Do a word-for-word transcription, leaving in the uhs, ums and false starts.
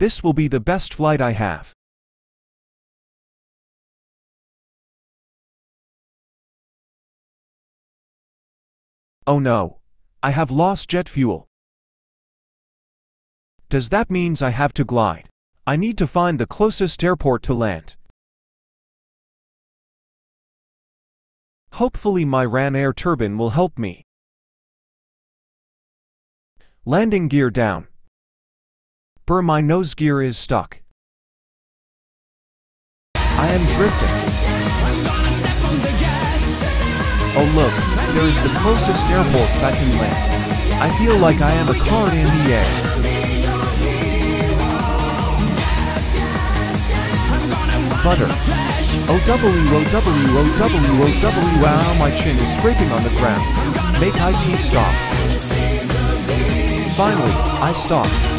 This will be the best flight I have. Oh no! I have lost jet fuel. Does that mean I have to glide? I need to find the closest airport to land. Hopefully my RAN air turbine will help me. Landing gear down. Brr, my nose gear is stuck. I am drifting. Oh look, there is the closest airport that can land. I feel like I am a card in the air. Butter. O W O W O W O W. Wow, my chin is scraping on the ground. Make I T stop. Finally, I stopped.